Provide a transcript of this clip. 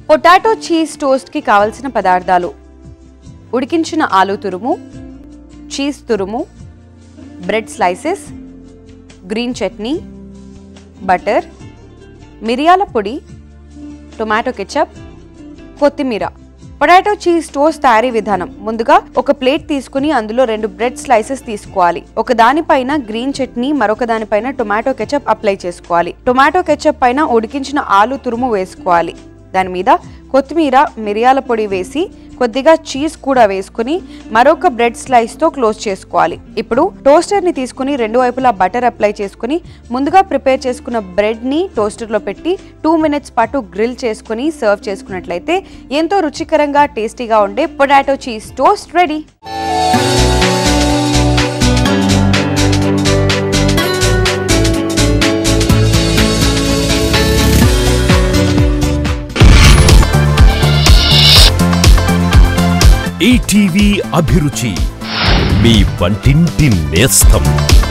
Potato cheese toast కి కావాల్సిన పదార్థాలు: ఉడికించిన ఆలు తురుము, చీజ్ తురుము, bread slices, green chutney, butter, మిరియాల పొడి, టొమాటో కెచప్, కొత్తిమీర. పొటాటో చీజ్ టోస్ట్ తయారీ విధానం: ముందుగా ఒక ప్లేట్ తీసుకుని అందులో 2 బ్రెడ్ స్లైసెస్ తీసుకోవాలి. ఒక దానిపైన గ్రీన్ చట్నీ, మరొక దానిపైన టొమాటో కెచప్ అప్లై చేసుకోవాలి. టొమాటో కెచప్ పైన ఉడికించిన ఆలు తురుము వేసుకోవాలి. దాని మీద కొత్తిమీర, మిరియాల పొడి వేసి కొద్దిగా చీజ్ కూడా వేసుకుని మరొక బ్రెడ్ స్లైస్ తో క్లోజ్ చేసుకోవాలి. ఇప్పుడు టోస్టర్ ని తీసుకుని 2 వైపులా బటర్ అప్లై చేసుకుని ముందుగా ప్రిపేర్ చేసుకున్న బ్రెడ్ ని టోస్టర్ లో పెట్టి 2 మినిట్స్ పాటు గ్రిల్ చేసుకుని సర్వ్ చేసుకున్నట్లయితే ఎంతో రుచికరంగా టేస్టీగా ఉండే potato cheese toast ready. ETV Abhiruchi, మీ వంటింటి నేస్తం.